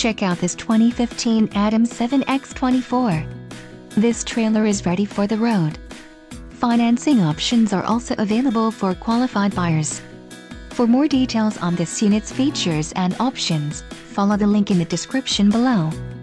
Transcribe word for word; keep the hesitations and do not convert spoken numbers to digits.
Check out this twenty fifteen Adam seven by twenty-four. This trailer is ready for the road. Financing options are also available for qualified buyers. For more details on this unit's features and options, follow the link in the description below.